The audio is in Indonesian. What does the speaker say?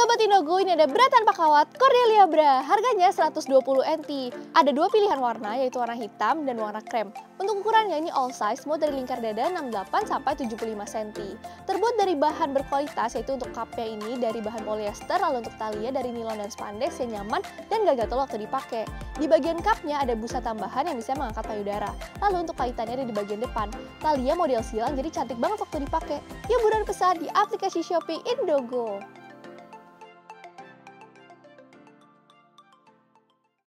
Sobat Indogo, ini ada bra tanpa kawat Cordelia Bra. Harganya 120 NT. Ada dua pilihan warna, yaitu warna hitam dan warna krem. Untuk ukurannya ini all size, mulai dari lingkar dada 68 sampai 75 cm. Terbuat dari bahan berkualitas, yaitu untuk cupnya ini dari bahan polyester, lalu untuk talinya dari nilon dan spandex yang nyaman dan gak gatel waktu dipakai. Di bagian cupnya ada busa tambahan yang bisa mengangkat payudara. Lalu untuk kaitannya ada di bagian depan. Talinya model silang jadi cantik banget waktu dipakai. Yuk buruan pesan di aplikasi Shopee Indogo.